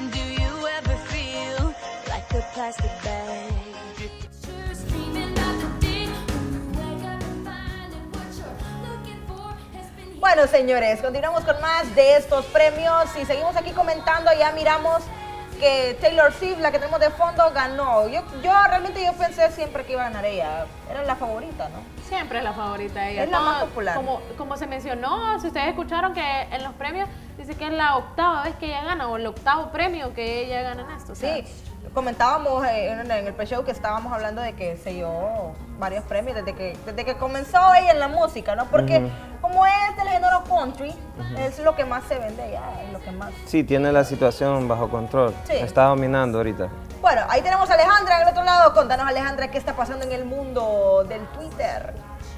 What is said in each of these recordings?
Do you ever feel like a plastic bag? Bueno, señores, continuamos con más de estos premios y seguimos aquí comentando. Ya miramos que Taylor Swift, la que tenemos de fondo, ganó. Yo realmente pensé siempre que iba a ganar ella. Era la favorita, ¿no? Siempre es la favorita ella. Es la más popular. Como se mencionó, si ustedes escucharon que en los premios dice que es la octava vez que ella gana o el octavo premio que ella gana en esto. Sí, comentábamos en el pre-show que estábamos hablando de que se llevó varios premios desde que comenzó ella en la música, ¿no? Porque como es del género country, es lo que más se vende ella, es lo que más... Sí, tiene la situación bajo control. Sí. Está dominando ahorita. Bueno, ahí tenemos a Alejandra en el otro lado. Contanos, Alejandra, qué está pasando en el mundo del Twitter.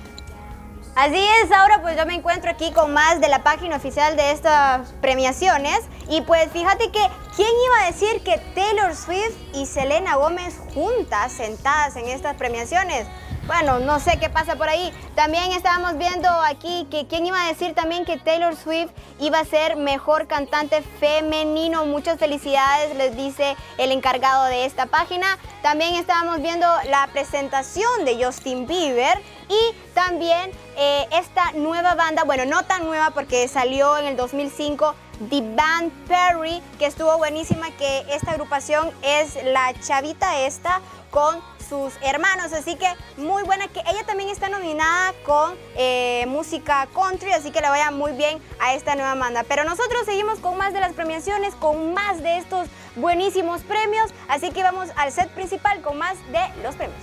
Así es, ahora pues yo me encuentro aquí con más de la página oficial de estas premiaciones y pues fíjate que ¿quién iba a decir que Taylor Swift y Selena Gómez juntas, sentadas en estas premiaciones? Bueno, no sé qué pasa por ahí. También estábamos viendo aquí que quién iba a decir también que Taylor Swift iba a ser mejor cantante femenino. Muchas felicidades, les dice el encargado de esta página. También estábamos viendo la presentación de Justin Bieber y también esta nueva banda, bueno, no tan nueva porque salió en el 2005, The Band Perry, que estuvo buenísima, que esta agrupación es la chavita esta con sus hermanos, así que muy buena, que ella también está nominada con música country, así que le vaya muy bien a esta nueva banda. Pero nosotros seguimos con más de las premiaciones, con más de estos buenísimos premios, así que vamos al set principal con más de los premios.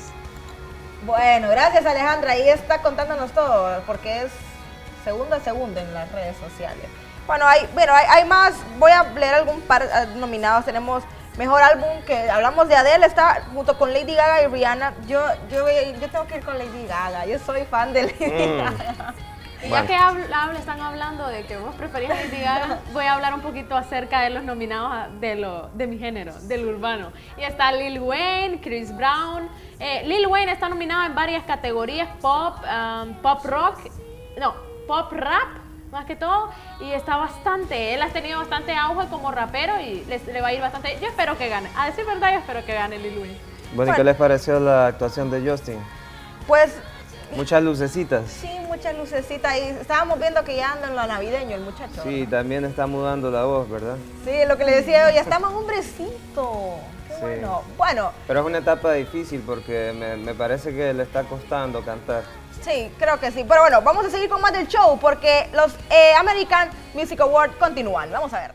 Bueno, gracias, Alejandra, ahí está contándonos todo, porque es segundo a segundo en las redes sociales. Bueno, hay más, voy a leer algún par nominados. Tenemos Mejor Álbum, que hablamos de Adele, está junto con Lady Gaga y Rihanna. Yo tengo que ir con Lady Gaga, yo soy fan de Lady Gaga. Y ya que están hablando de que vos preferís a Lady Gaga, voy a hablar un poquito acerca de los nominados de mi género, del urbano. Y está Lil Wayne, Chris Brown. Lil Wayne está nominado en varias categorías, pop, pop rock, no, pop rap, más que todo, y está él ha tenido bastante auge como rapero y le va a ir bastante. Yo espero que gane, a decir verdad, yo espero que gane Lil Wayne. Bueno, ¿y qué les pareció la actuación de Justin? Pues... muchas lucecitas. Sí, muchas lucecitas, y estábamos viendo que ya anda en lo navideño el muchacho. Sí, también está mudando la voz, ¿verdad? Sí, lo que le decía yo, ya está más hombrecito. Qué Sí. bueno. Pero es una etapa difícil porque me parece que le está costando cantar. Sí, creo que sí. Pero bueno, vamos a seguir con más del show porque los American Music Awards continúan. Vamos a ver.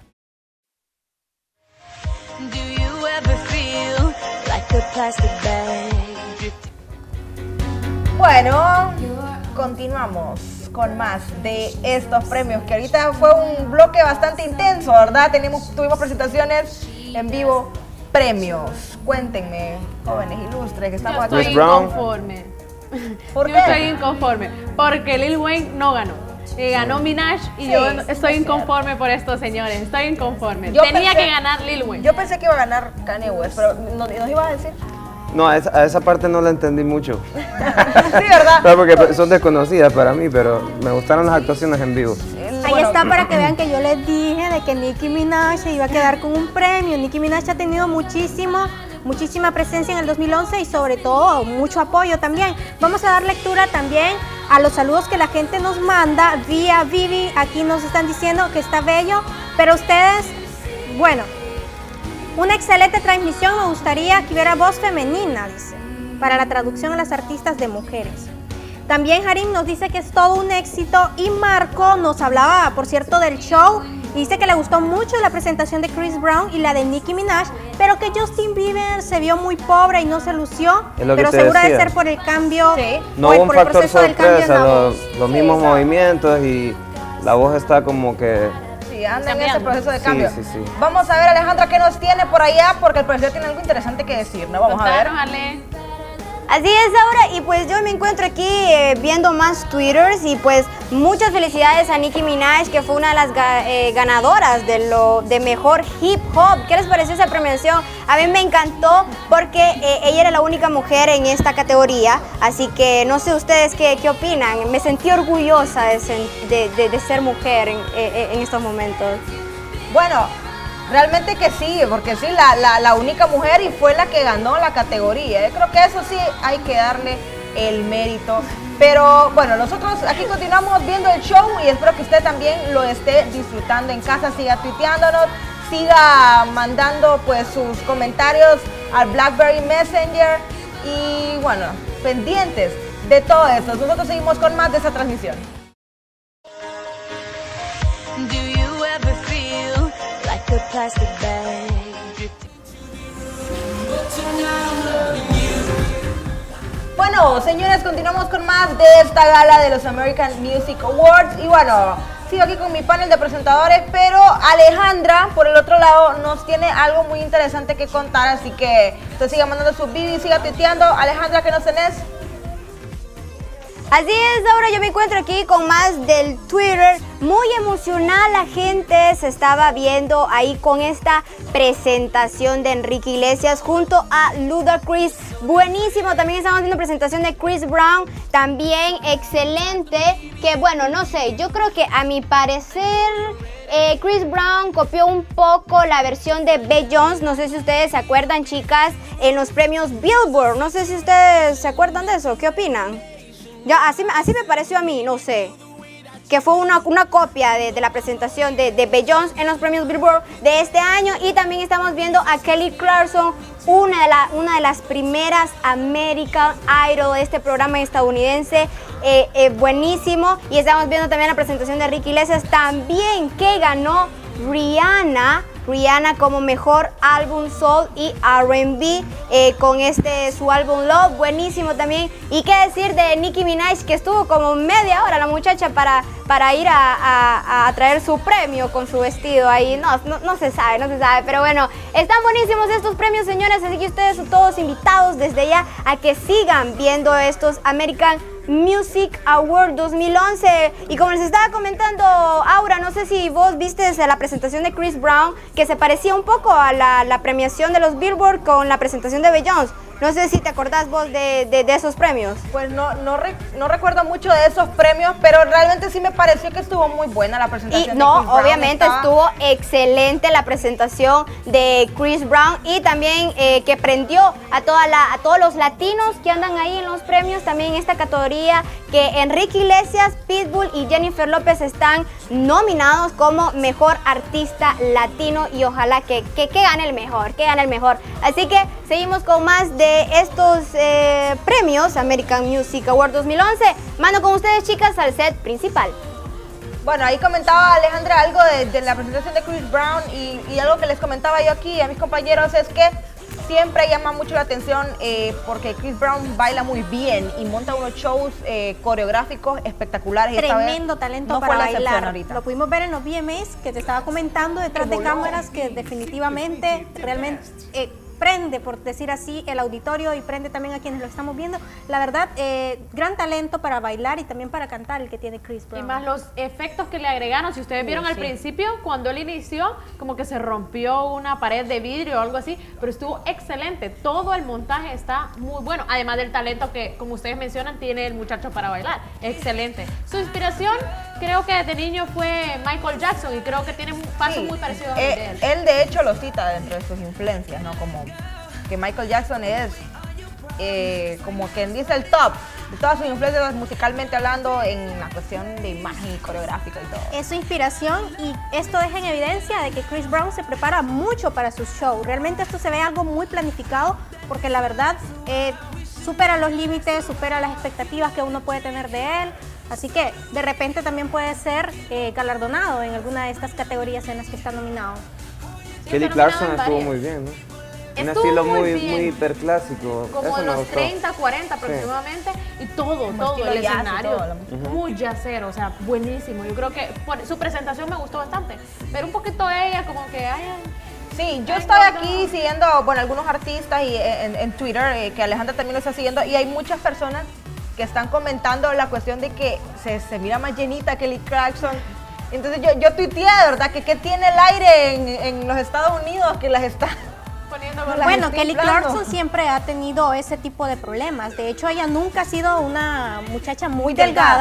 Do you ever feel like a plastic bag? Bueno, continuamos con más de estos premios, que ahorita fue un bloque bastante intenso, ¿verdad? Tuvimos presentaciones en vivo, premios. Cuéntenme, jóvenes ilustres, que estamos aquí. Yo estoy inconforme. ¿Por Yo qué? estoy inconforme porque Lil Wayne no ganó. Ganó Minaj y Sí, yo sí, estoy es inconforme por estos señores. Estoy inconforme. Yo Tenía pensé- que ganar Lil Wayne. Yo pensé que iba a ganar Kanye West, pero ¿nos ibas a decir? No, a esa parte no la entendí mucho. Sí, ¿verdad? Claro, porque son desconocidas para mí, pero me gustaron las actuaciones en vivo. Ahí está para que vean que yo les dije de que Nicki Minaj se iba a quedar con un premio. Nicki Minaj ha tenido muchísima presencia en el 2011 y sobre todo mucho apoyo también. Vamos a dar lectura también a los saludos que la gente nos manda vía Vivi. Aquí nos están diciendo que está bello, pero ustedes, bueno, una excelente transmisión, me gustaría que hubiera voz femenina, dice, para la traducción a las artistas de mujeres. También Harim nos dice que es todo un éxito y Marco nos hablaba, por cierto, del show y dice que le gustó mucho la presentación de Chris Brown y la de Nicki Minaj, pero que Justin Bieber se vio muy pobre y no se lució, Es lo que pero te seguro de decía. ser por el cambio, Sí. No por hubo un por el factor proceso del cambio en sorpresa, la voz. los mismos movimientos y la voz está como que... Sí, anda en ese Cambiando. proceso de Sí, cambio. sí, sí. Vamos a ver, Alejandra, qué nos tiene por allá, porque el profesor tiene algo interesante que decir, ¿no? Vamos a ver. Contanos, Ale. Así es, ahora, y pues yo me encuentro aquí viendo más twitters y pues muchas felicidades a Nicki Minaj, que fue una de las ganadoras de mejor hip hop. ¿Qué les pareció esa premiación? A mí me encantó porque ella era la única mujer en esta categoría, así que no sé ustedes qué opinan. Me sentí orgullosa de ser mujer en estos momentos. Bueno, Realmente que sí, porque sí, la única mujer y fue la que ganó la categoría. Yo creo que eso sí hay que darle el mérito. Pero bueno, nosotros aquí continuamos viendo el show y espero que usted también lo esté disfrutando en casa. Siga tuiteándonos, siga mandando pues sus comentarios al BlackBerry Messenger y bueno, pendientes de todo esto. Nosotros seguimos con más de esa transmisión. Do you ever feel like a plastic bag drifting? Bueno, señores, continuamos con más de esta gala de los American Music Awards. Y bueno, sigo aquí con mi panel de presentadores, pero Alejandra, por el otro lado, nos tiene algo muy interesante que contar. Así que usted siga mandando sus videos, siga tuiteando. Alejandra, ¿qué nos tenés? Así es, ahora yo me encuentro aquí con más del Twitter. Muy emocionada la gente se estaba viendo ahí con esta presentación de Enrique Iglesias junto a Ludacris. Buenísimo, también estamos viendo presentación de Chris Brown, también excelente. Que bueno, no sé, yo creo que a mi parecer Chris Brown copió un poco la versión de Beyoncé. No sé si ustedes se acuerdan, chicas, en los premios Billboard. No sé si ustedes se acuerdan de eso, ¿qué opinan? Ya, así me pareció a mí, no sé, que fue una copia de la presentación de Beyoncé en los premios Billboard de este año. Y también estamos viendo a Kelly Clarkson, una de las primeras American Idol de este programa estadounidense, buenísimo. Y estamos viendo también la presentación de Enrique Iglesias, también que ganó Rihanna como mejor álbum soul y R&B con su álbum Love, buenísimo también. Y qué decir de Nicki Minaj, que estuvo como media hora la muchacha para ir a traer su premio con su vestido ahí. No se sabe, pero bueno, están buenísimos estos premios, señores, así que ustedes son todos invitados desde ya a que sigan viendo estos American Music Award 2011. Y como les estaba comentando Aura, no sé si vos viste la presentación de Chris Brown, que se parecía un poco a la premiación de los Billboard con la presentación de Beyoncé. No sé si te acordás vos de esos premios. Pues no recuerdo mucho de esos premios, pero realmente sí me pareció que estuvo muy buena la presentación. Y no, obviamente estuvo excelente la presentación de Chris Brown y también que prendió a todos los latinos que andan ahí en los premios, también en esta categoría, que Enrique Iglesias, Pitbull y Jennifer López están nominados como mejor artista latino y ojalá que gane el mejor, Así que seguimos con más de estos premios American Music Award 2011. Mando con ustedes, chicas, al set principal. Bueno, ahí comentaba Alejandra algo de la presentación de Chris Brown y algo que les comentaba yo aquí a mis compañeros es que siempre llama mucho la atención porque Chris Brown baila muy bien y monta unos shows coreográficos espectaculares. Tremendo talento no para fue la excepción bailar. ahorita. Lo pudimos ver en los VMAs que te estaba comentando detrás de cámaras, que definitivamente realmente prende, por decir así, el auditorio y prende también a quienes lo estamos viendo. La verdad, gran talento para bailar y también para cantar el que tiene Chris Brown. Y más los efectos que le agregaron. Si ustedes vieron al principio, cuando él inició, como que se rompió una pared de vidrio o algo así, pero estuvo excelente. Todo el montaje está muy bueno, además del talento que, como ustedes mencionan, tiene el muchacho para bailar. Excelente. Su inspiración, creo que desde niño fue Michael Jackson y creo que tiene un paso muy parecido a de él. Él de hecho lo cita dentro de sus influencias, ¿no? Como que Michael Jackson es como quien dice el top de todas sus influencias musicalmente hablando en la cuestión de imagen y coreográfica y todo. Es su inspiración y esto deja en evidencia de que Chris Brown se prepara mucho para su show. Realmente esto se ve algo muy planificado porque la verdad supera los límites, supera las expectativas que uno puede tener de él. Así que de repente también puede ser galardonado en alguna de estas categorías en las que está nominado. Sí, Kelly Clarkson estuvo muy bien, ¿no? Un Estuvo estilo muy muy bien. hiperclásico. Como Eso de me los gustó. 30, 40 aproximadamente, y todo estilo el jazz y escenario, todo, la música. muy jazzero, o sea, buenísimo. Yo creo que su presentación me gustó bastante, pero un poquito ella como que, Sí, yo estaba aquí siguiendo, bueno, algunos artistas y en Twitter, que Alejandra también lo está siguiendo, y hay muchas personas que están comentando la cuestión de que se mira más llenita Kelly Clarkson. Entonces yo tuiteé, de verdad, que qué tiene el aire en los Estados Unidos que las está poniendo Bueno, estoy Kelly inflando. Clarkson siempre ha tenido ese tipo de problemas. De hecho, ella nunca ha sido una muchacha muy delgada,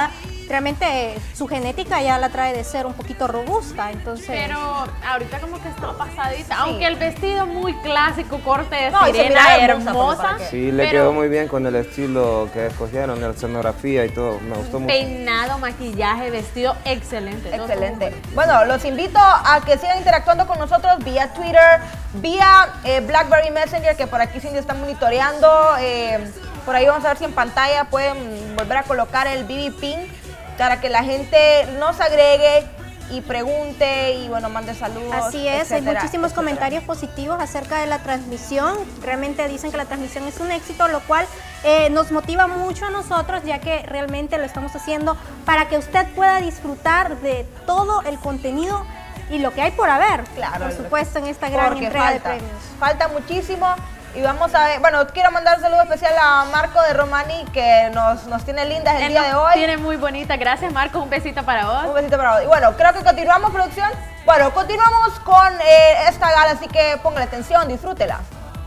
realmente su genética ya la trae de ser un poquito robusta, entonces... Pero ahorita como que está pasadita, aunque el vestido muy clásico, corte de No, y se sirena, mira hermosa, hermosa. ¿para qué? Sí, le pero quedó muy bien con el estilo que escogieron, la escenografía y todo. Me gustó mucho. Peinado, maquillaje, vestido, excelente. todo Excelente. estuvo muy Bueno, los invito a que sigan interactuando con nosotros vía Twitter, vía BlackBerry Messenger, que por aquí Cindy está monitoreando. Por ahí vamos a ver si en pantalla pueden volver a colocar el BB Pin para que la gente nos agregue y pregunte y bueno, mande saludos. Así es, hay etcétera, muchísimos etcétera. comentarios positivos acerca de la transmisión. Realmente dicen que la transmisión es un éxito, lo cual nos motiva mucho a nosotros, ya que realmente lo estamos haciendo para que usted pueda disfrutar de todo el contenido y lo que hay por haber, Claro, por supuesto, en esta gran porque entrega de falta, premios. falta muchísimo y vamos a ver, bueno, quiero mandar un saludo especial a Marco de Romani que nos tiene lindas el Él día nos de hoy. tiene muy bonita, gracias Marco, un besito para vos. Un besito para vos. Y bueno, creo que continuamos, producción. Bueno, continuamos con esta gala, así que póngale atención, disfrútela.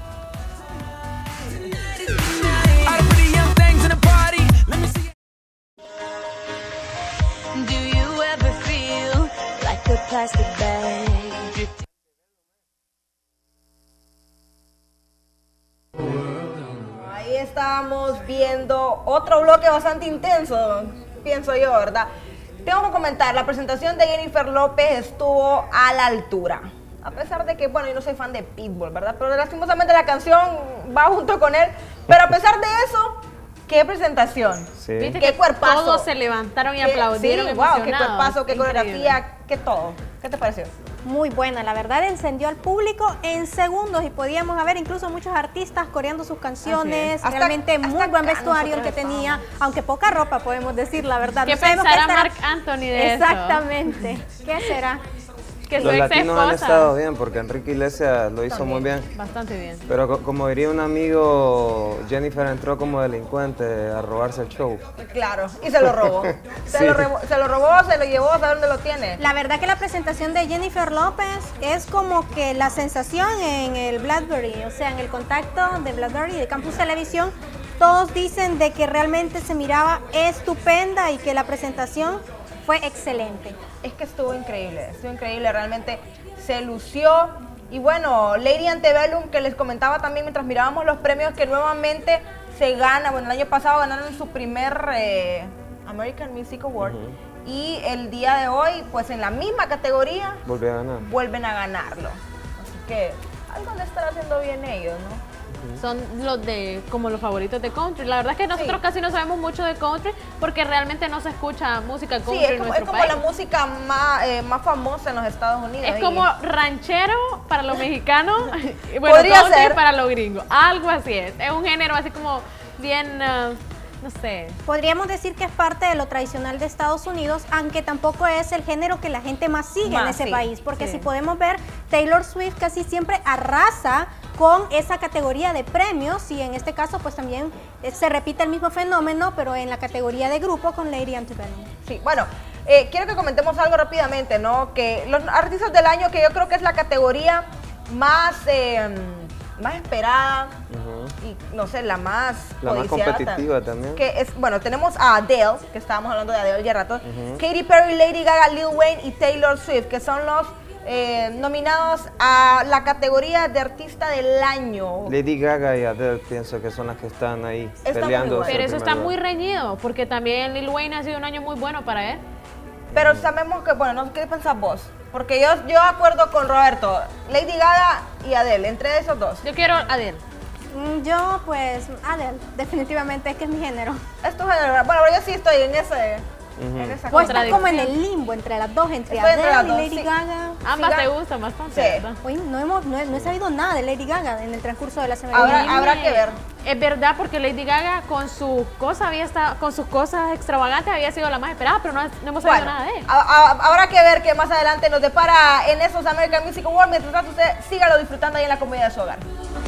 Do you ever feel like a plastic bag drifting? Ahí estábamos viendo otro bloque bastante intenso, pienso yo, ¿verdad? Tengo que comentar, la presentación de Jennifer López estuvo a la altura. A pesar de que, bueno, yo no soy fan de Pitbull, ¿verdad? Pero lastimosamente la canción va junto con él. Pero a pesar de eso, ¡qué presentación! Sí. Viste ¡Qué que cuerpazo! todos se levantaron y Qué- aplaudieron Sí, wow, qué emocionados. cuerpazo, qué Increíble. coreografía, qué todo. ¿Qué te pareció? Muy buena, la verdad encendió al público en segundos y podíamos ver incluso muchos artistas coreando sus canciones, Hasta- realmente muy hasta buen acá vestuario el que nosotros tenía, aunque poca ropa podemos decir, la verdad. ¿Qué No sabemos pensará estará- Marc Anthony de eso? Exactamente, ¿qué será? Que su Los ex latinos han esposa. estado bien porque Enrique Iglesias lo hizo muy bien. Bastante bien. Pero como diría un amigo, Jennifer entró como delincuente a robarse el show. Claro, y se lo robó. Sí. Se lo robó, se lo llevó, ¿a dónde lo tiene? La verdad que la presentación de Jennifer López es como que la sensación en el BlackBerry, o sea, en el contacto de BlackBerry y de Campus Televisión, todos dicen de que realmente se miraba estupenda y que la presentación fue excelente. Es que estuvo increíble, realmente se lució. Y bueno, Lady Antebellum, que les comentaba también mientras mirábamos los premios, que nuevamente se gana, bueno, el año pasado ganaron su primer American Music Award. Y el día de hoy, pues en la misma categoría, Volvió a ganar. vuelven a ganarlo. Así que algo han de estar haciendo bien ellos, ¿no? Son los de como los favoritos de country. La verdad es que nosotros casi no sabemos mucho de country porque realmente no se escucha música country Sí, es en como, nuestro la país. música más famosa en los Estados Unidos. Es y- como ranchero para los mexicanos y bueno, Podría country ser. para los gringos. Algo así es. Es un género así como bien, no sé. Podríamos decir que es parte de lo tradicional de Estados Unidos, aunque tampoco es el género que la gente más sigue en Más, ese sí, país, porque sí. si podemos ver, Taylor Swift casi siempre arrasa con esa categoría de premios y en este caso pues también se repite el mismo fenómeno, pero en la categoría de grupo con Lady Antebellum. Sí, bueno, quiero que comentemos algo rápidamente, ¿no? Que los artistas del año, que yo creo que es la categoría más esperada y, no sé, la más La más codiciada competitiva también. Que es, bueno, tenemos a Adele, que estábamos hablando de Adele ya rato, Katy Perry, Lady Gaga, Lil Wayne y Taylor Swift, que son los nominados a la categoría de artista del año. Lady Gaga y Adele pienso que son las que están ahí Está muy peleando. bueno. Pero el eso primer está lugar. muy reñido porque también Lil Wayne ha sido un año muy bueno para él. Pero sabemos que, bueno, no sé qué pensás vos, porque yo acuerdo con Roberto, Lady Gaga y Adele, entre esos dos. Yo quiero Adele. Yo pues Adele, definitivamente es que es mi género. Esto es, bueno, yo sí estoy en esa Pues está Contradicción. como en el limbo entre las dos, entre Estoy entre Adele las y dos, Lady sí. Gaga. Ambas Siga. te gustan bastante, Sí. ¿verdad? Hoy no he sabido nada de Lady Gaga en el transcurso de la semana. Habrá que ver. Es verdad porque Lady Gaga con sus cosas con sus cosas extravagantes había sido la más esperada, pero no hemos sabido Bueno, nada de él. habrá que ver qué más adelante nos depara en esos American Music Awards. Mientras tanto, usted sígalo disfrutando ahí en la comodidad de su hogar.